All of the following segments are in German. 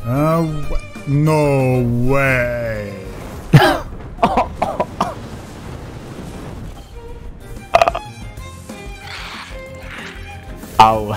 No way. Au.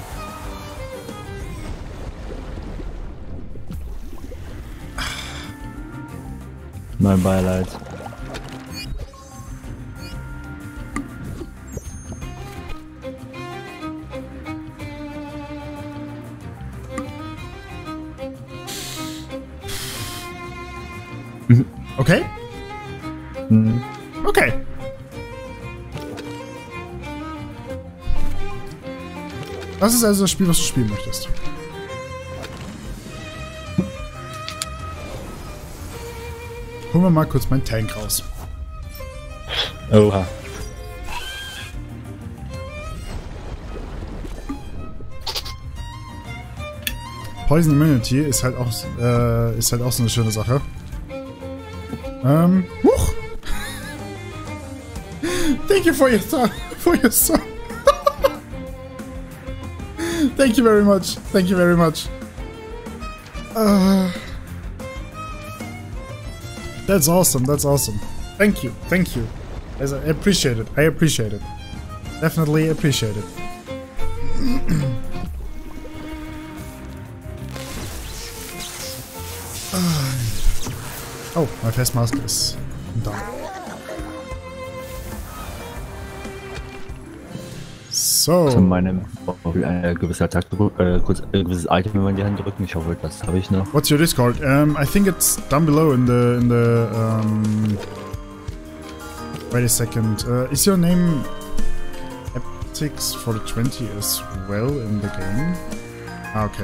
Mein Beileid. Okay? Mhm. Okay. Das ist also das Spiel, was du spielen möchtest. Holen wir mal kurz meinen Tank raus. Oha. Poison Immunity ist halt auch so eine schöne Sache. Huch! Thank you for your song. Thank you very much. Thank you very much. That's awesome. That's awesome. Thank you. Thank you. I appreciate it. I appreciate it. Definitely appreciate it. Oh, my face mask is done. So. Zu meinem gewisser kurz gewisses Item, wenn man die Hand drücken. Ich hoffe, das habe ich noch. What's your Discord? I think it's down below in the wait a second. Is your name Eptix for the 20 as well in the game? Ah, okay.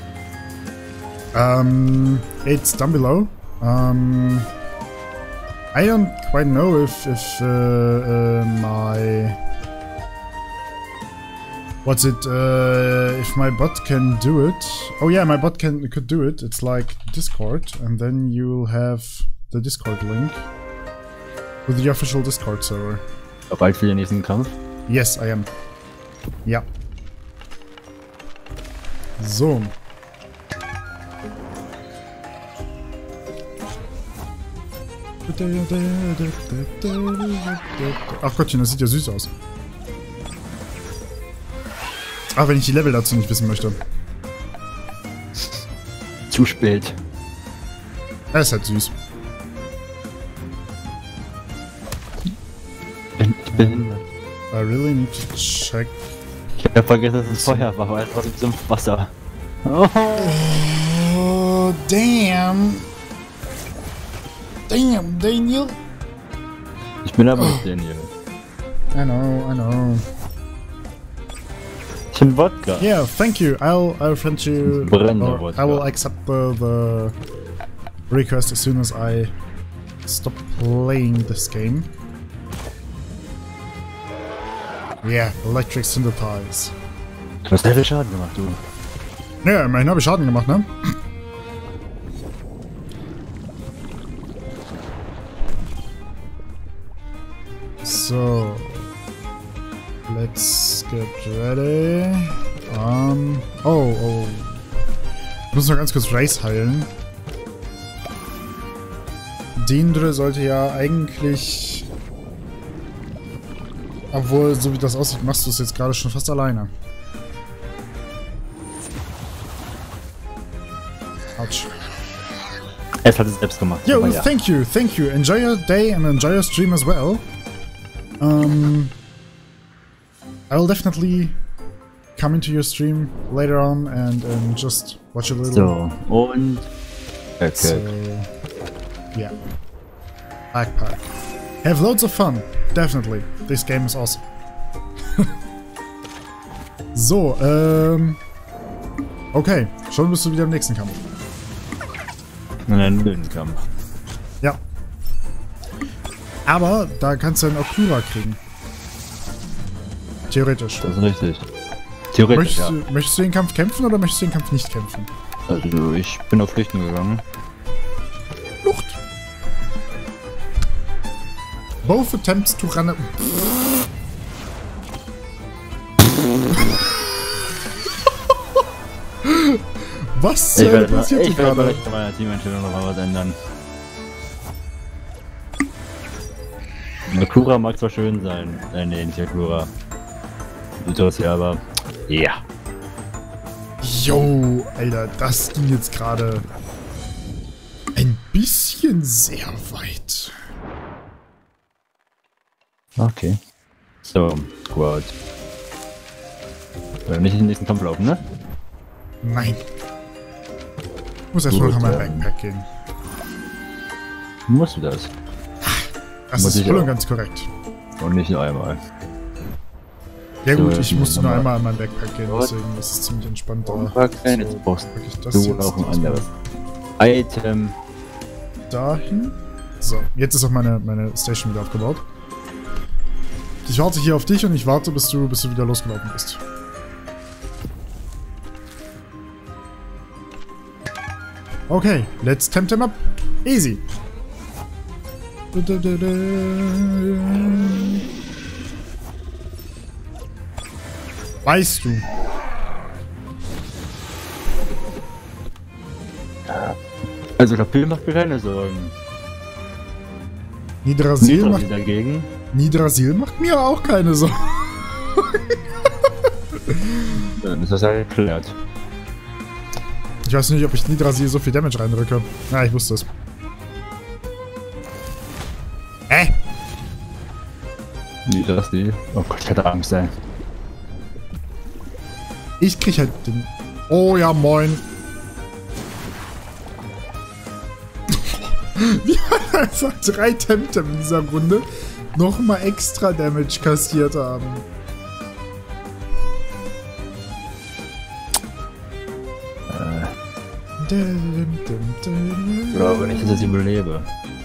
It's down below. I don't quite know if my if my bot can do it. Oh yeah, my bot could do it. It's like Discord, and then you'll have the Discord link with the official Discord server. Bereit für den nächsten Kampf? Yes, I am. Ja. So. Ach Gottchen, das sieht ja süß aus. Ah, wenn ich die Level dazu nicht wissen möchte. Zu spät. Er ist halt süß. Ich bin. I really need to check. Ich hab vergessen, dass es Feuer war, weil es war im Wasser. Oh, damn. Damn, Daniel. Ich bin aber nicht Daniel. I know. Ich bin Wodka. Yeah, thank you. I'll friend you. Brennender Wodka. I will accept the request as soon as I stop playing this game. Yeah, Electric Synthesize. Du hast sehr viel Schaden gemacht, du. Ja, immerhin habe ich Schaden gemacht, ne? So, let's get ready. Oh. Ich muss noch ganz kurz Race heilen. Dindre sollte ja eigentlich... Obwohl, so wie das aussieht, machst du es jetzt gerade schon fast alleine. Autsch. Es hat es selbst gemacht. Yo, Ja. thank you. Enjoy your day and enjoy your stream as well. I will definitely come into your stream later on and just watch a little. So, und... Okay. So, yeah. Backpack. Have loads of fun. Definitely. This game is awesome. So, okay. Schon bist du wieder im nächsten Kampf. Einen Höhenkampf. Ja. Aber da kannst du einen Okura kriegen. Theoretisch. Das ist richtig. Theoretisch, Möchtest du den Kampf kämpfen oder möchtest du den Kampf nicht kämpfen? Also, ich bin auf Flüchten gegangen. Flucht! Both attempts to run... Was zur Hölle passiert hier Ich werde gerade? bei meiner Teameinstellung noch mal was ändern. Nakura mag zwar schön sein. Nee, nicht Nakura. Das ja, aber... Ja. Jo, Alter, das ging jetzt gerade ein bisschen sehr weit. Okay. So, gut. Nicht in den nächsten Kampf laufen, ne? Nein. Ich muss erstmal Gut, nach meinem Backpack gehen. Musst du das? Das Muss ist ich voll und auch. ganz korrekt. Und nicht nur einmal. Ja gut, So, ich musste nur nochmal. einmal an mein Backpack gehen, Gut. deswegen ist es ziemlich entspannt. Okay, jetzt brauchst pack ich das du jetzt auch ein erstmal anderes Item. dahin. So, jetzt ist auch meine Station wieder aufgebaut. Ich warte hier auf dich und ich warte, bis du wieder losgelaufen bist. Okay, let's tempt him up. Easy. Weißt du? Also der Film macht mir keine Sorgen. Nidrasil Nidra macht, dagegen. Nidrasil macht mir auch keine Sorgen. Dann ist das ja geklärt. Ich weiß nicht, ob ich Nidrasil so viel Damage reindrücke. Na, ich wusste es. Nidrasil. Oh Gott, ich hatte Angst, ey. Ich krieg halt den... Oh ja, moin. Wir haben einfach 3 Temtem in dieser Runde nochmal extra Damage kassiert haben. Ich glaube nicht, dass ich überlebe.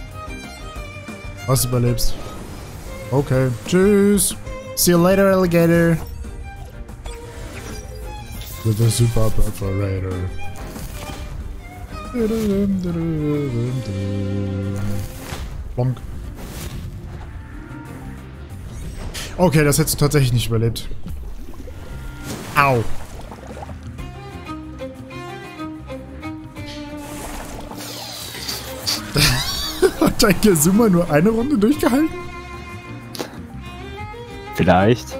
Was überlebst? Okay, tschüss. See you later, Alligator. With a super perforator. Bonk. Okay, das hättest du tatsächlich nicht überlebt. Au. Hat dein Gesummer nur eine Runde durchgehalten? Vielleicht.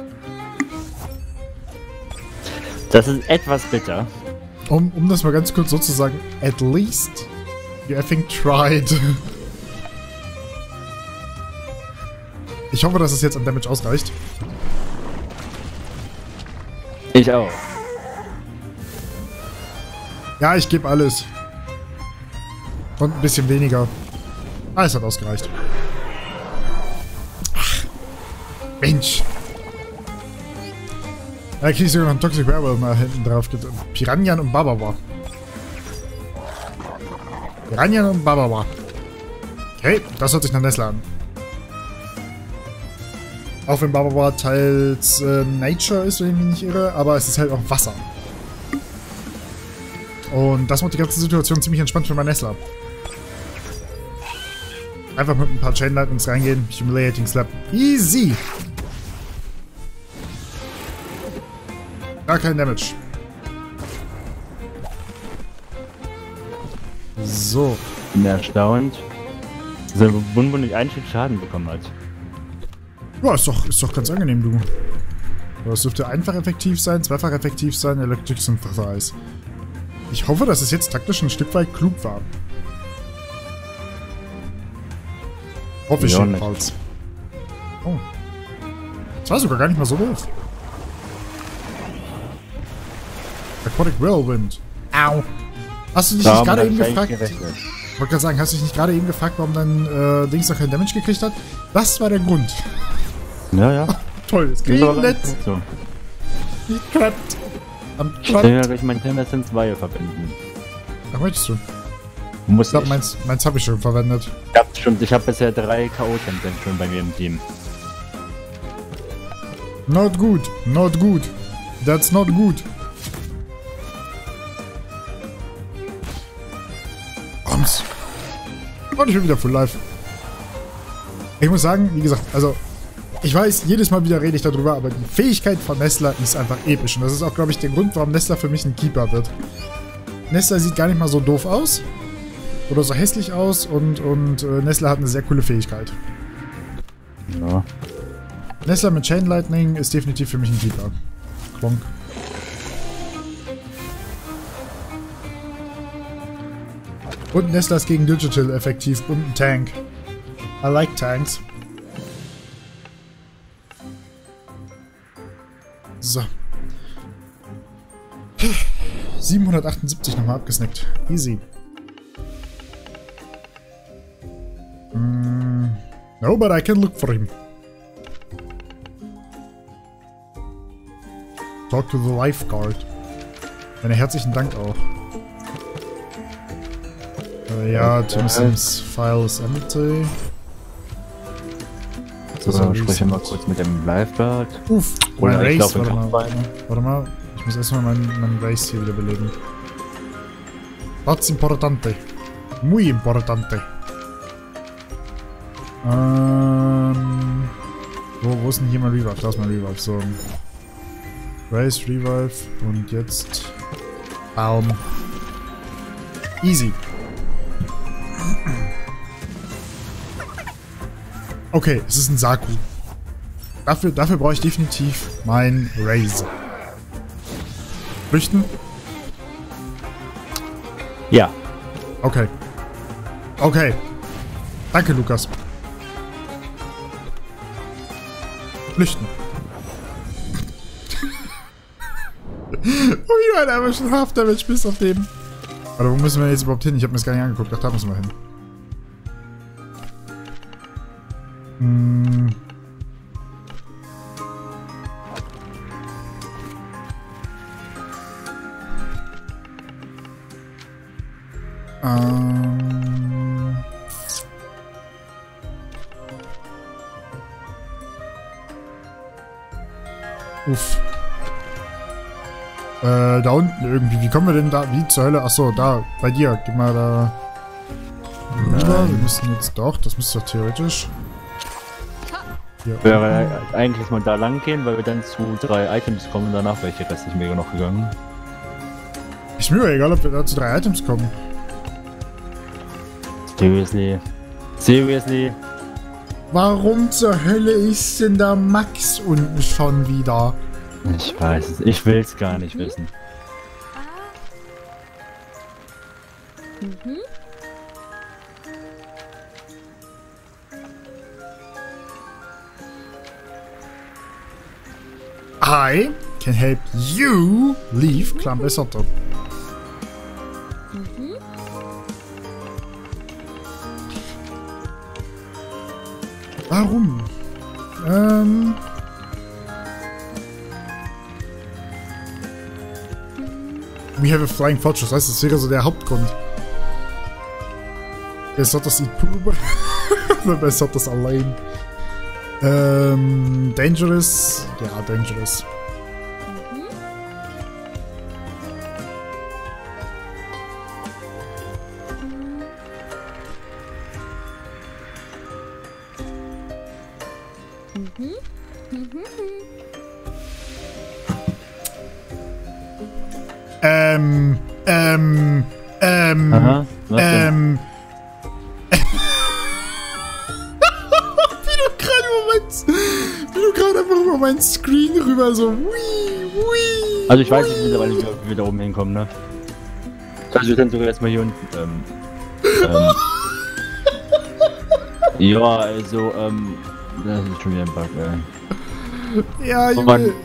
Das ist etwas bitter. Um das mal ganz kurz so zu sagen, at least you effing tried. Ich hoffe, dass es jetzt an Damage ausreicht. Ich auch. Ja, ich gebe alles. Und ein bisschen weniger. Ah, es hat ausgereicht. Ach, Mensch. Da krieg ich sogar noch einen Toxic Werewolf mal hinten drauf. Piranhan und Babawa. Piranhan und Babawa. Okay, das hört sich nach Nesla an. Auch wenn Babawa teils Nature ist, wenn ich mich nicht irre, aber es ist halt auch Wasser. Und das macht die ganze Situation ziemlich entspannt für mein Nesla. Einfach mit ein paar Chain Lightnings reingehen. Humiliating Slap. Easy! Gar kein Damage. So. Bin erstaunt, dass der Bunbun nicht einen Stück Schaden bekommen hat. Ja, ist doch ganz angenehm, du. Das dürfte einfach effektiv sein, zweifach effektiv sein, Electric Synthesize. Ich hoffe, dass es jetzt taktisch ein Stück weit klug war. Hoffe ich Ja, jedenfalls. Oh. Das war sogar gar nicht mal so doof. Aquatic Whirlwind. Au. Hast du dich nicht gerade eben gefragt? Ich wollte gerade sagen, hast du dich nicht gerade eben gefragt, warum dein Dings noch kein Damage gekriegt hat? Das war der Grund. Ja, ja. Toll, es Das geht ist aber nicht. ganz gut so. Ich trapped. I'm Ich will trapped. ja gleich meinen Tenderson 2 verwenden. Ach, möchtest du? Muss Ich glaube, nicht. meins habe ich schon verwendet. Ich habe bisher 3 K.O.-Tendenzen schon bei mir im Team. Not good. Not good. That's not good. Komm's. Und ich bin wieder full life. Ich muss sagen, wie gesagt, also ich weiß, jedes Mal wieder rede ich darüber, aber die Fähigkeit von Nesla ist einfach episch. Und das ist auch, glaube ich, der Grund, warum Nesla für mich ein Keeper wird. Nestler sieht gar nicht mal so doof aus. Oder so hässlich aus und Nestler hat eine sehr coole Fähigkeit. Ja. Nestler mit Chain Lightning ist definitiv für mich ein Keeper. Klonk. Und Nestler ist gegen Digital effektiv und ein Tank. I like Tanks. So. 778 nochmal abgesnackt. Easy. No, but I can look for him. Talk to the lifeguard. Meine herzlichen Dank auch. Ja, Tim Sims File is empty. So, spreche mal kurz mit dem Lifeguard. Uff, Oder mein ich Race, glaube, warte mal. Ich muss erstmal mein Race hier wieder belegen. Das importante. Muy importante. Wo ist denn hier mein Revive? Da ist mein Revive. So. Race, Revive und jetzt Baum. Easy. Okay, es ist ein Saku. Dafür brauche ich definitiv mein Raise. Flüchten? Ja. Okay. Okay. Danke, Lukas. Flüchten. Oh, wie du einfach schon Half-Damage bist auf dem. Warte, wo müssen wir jetzt überhaupt hin? Ich habe mir das gar nicht angeguckt. Ach, da müssen wir hin. Uff. Da unten irgendwie. Wie kommen wir denn da? Wie zur Hölle? Achso, da. Bei dir. Geh mal da rüber. Wir müssen jetzt doch. Das müsste doch theoretisch. Hier. Wäre eigentlich mal da lang gehen, weil wir dann zu 3 Items kommen und danach wäre ich restlich mega noch gegangen. Ist mir egal, ob wir da zu 3 Items kommen. Seriously. Seriously. Warum zur Hölle ist denn da Max unten schon wieder? Ich weiß es. Ich will es gar nicht wissen. I can help you leave Clan Besotto. Warum? We have a flying fortress, das heißt, das wäre so der Hauptgrund. Besottos eat poop. Besottos allein. Dangerous. Ja, dangerous. Aha, was denn? Wie du gerade einfach über meinen Screen rüber so wii. Also ich weiß nicht mittlerweile, wie wir da oben hinkommen, ne? Also wir sind sogar erstmal hier unten. Ja, also, das ist schon wieder ein Bug, ey. Ja, Junge.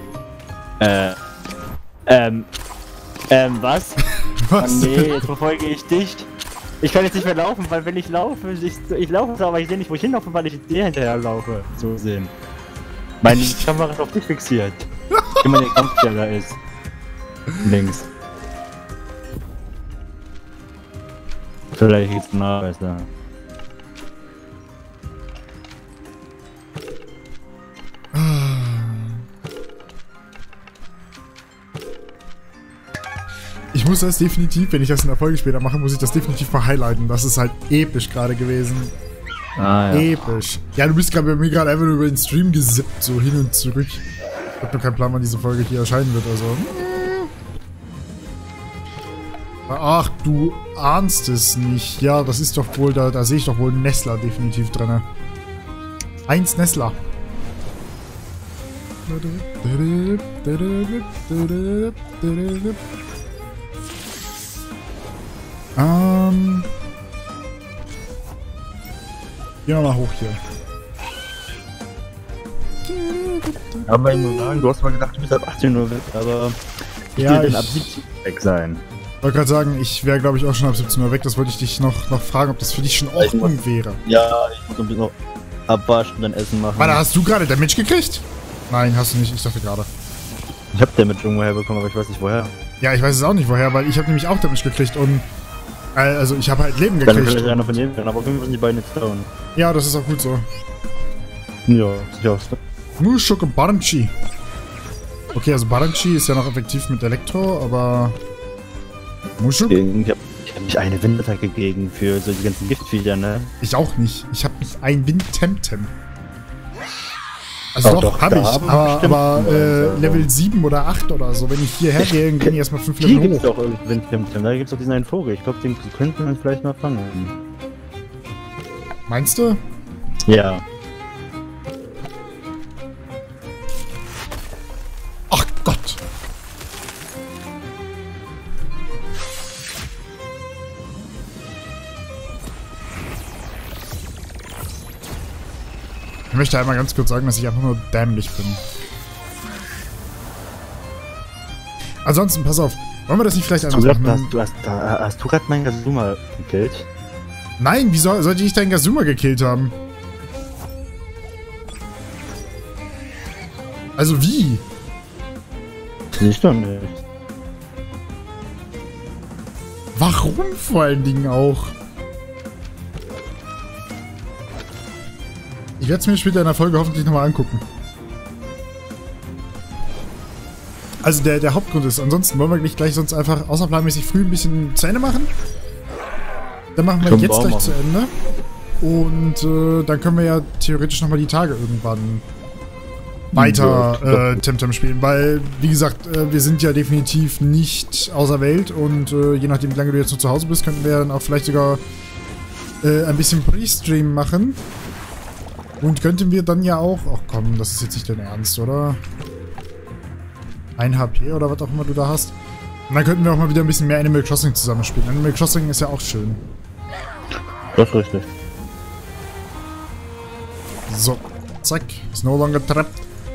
Was? Was? Oh, nee, jetzt verfolge ich dich. Ich kann jetzt nicht mehr laufen, weil wenn ich laufe, ich laufe, aber ich sehe nicht, wo ich hinlaufe, weil ich dir hinterher laufe. So sehen. Meine Kamera ist auf dich fixiert. Immer der Kampf, der da ist. Links. Vielleicht geht's nah besser. Ich muss das definitiv, wenn ich das in der Folge später mache, muss ich das definitiv mal highlighten. Das ist halt episch gerade gewesen. Ah, ja. Episch. Ja, du bist gerade bei mir gerade einfach nur über den Stream gesippt, so hin und zurück. Ich hab nur keinen Plan, wann diese Folge hier erscheinen wird, also. Ach, du ahnst es nicht. Ja, das ist doch wohl, da sehe ich doch wohl Nestler definitiv drin. 1 Nestler. Gehen wir mal hoch hier. Aber ich muss sagen, du hast mal gedacht, du bist ab 18 Uhr weg, aber ich Ja, will dann ab 17 Uhr weg sein. Ich wollte gerade sagen, ich wäre glaube ich auch schon ab 17 Uhr weg. Das wollte ich dich noch fragen, ob das für dich schon Ordnung wäre. Ja, ich muss ein bisschen noch abwaschen und dann Essen machen. Warte, hast du gerade Damage gekriegt? Nein, hast du nicht. Ich dachte gerade. Ich hab Damage irgendwo herbekommen, aber ich weiß nicht woher. Ja, ich weiß es auch nicht woher, weil ich habe nämlich auch Damage gekriegt und also ich habe halt Leben Dann gekriegt. vielleicht einer von jedem, aber auf jeden Fall sind die beiden jetzt down. Ja, das ist auch gut so. Ja, sicher auch. Mushuk und Baranchi. Okay, also Baranchi ist ja noch effektiv mit Elektro, aber Mushuk? Ich hab nicht eine Windattacke gegen für so die ganzen Giftviecher, ne? Ich auch nicht. Ich habe nicht ein Wind-Temtem. Also Doch, doch, doch, habe da ich, haben aber bestimmt Level 7 oder 8 oder so. Wenn ich hierher gehe, dann gehen die erstmal 5 Hier Level gibt's hoch. doch irgendwie Windkämpfe, da gibt's doch diesen einen Vogel. Ich glaube, den könnten wir vielleicht mal fangen. Meinst du? Ja. Ach Gott. Ich möchte einmal ganz kurz sagen, dass ich einfach nur dämlich bin. Ansonsten, pass auf. Wollen wir das nicht vielleicht anders machen? Hast du gerade meinen Gasuma gekillt? Nein, wieso sollte ich deinen Gasuma gekillt haben? Also wie? Ich doch nicht. Warum vor allen Dingen auch? Ich werde es mir später in der Folge hoffentlich nochmal angucken. Also der Hauptgrund ist, ansonsten wollen wir nicht gleich sonst einfach außerplanmäßig früh ein bisschen zu Ende machen. Dann machen wir jetzt gleich zu Ende. Und dann können wir ja theoretisch nochmal die Tage irgendwann weiter Temtem spielen. Weil, wie gesagt, wir sind ja definitiv nicht außer Welt. Und je nachdem, wie lange du jetzt noch zu Hause bist, könnten wir dann auch vielleicht sogar ein bisschen Pre-Stream machen. Und könnten wir dann ja auch... Ach komm, das ist jetzt nicht dein Ernst, oder? 1 HP oder was auch immer du da hast. Und dann könnten wir auch mal wieder ein bisschen mehr Animal Crossing zusammenspielen. Animal Crossing ist ja auch schön. Das ist richtig. So, zack. Ist no longer trapped.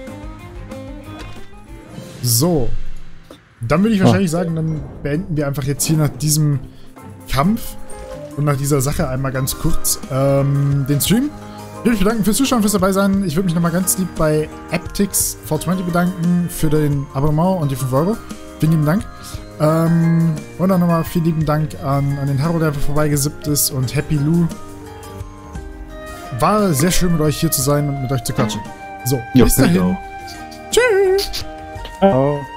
So. Dann würde ich wahrscheinlich sagen, dann beenden wir einfach jetzt hier nach diesem Kampf und nach dieser Sache einmal ganz kurz den Stream. Ich würde mich bedanken fürs Zuschauen, fürs dabei sein. Ich würde mich nochmal ganz lieb bei Aptix420 bedanken für den Abonnement und die 5 Euro. Vielen lieben Dank. Und dann nochmal vielen lieben Dank an den Haro, der vorbeigesippt ist, und Happy Lou. War sehr schön mit euch hier zu sein und mit euch zu quatschen. So, bis dahin. Tschüss. Ciao.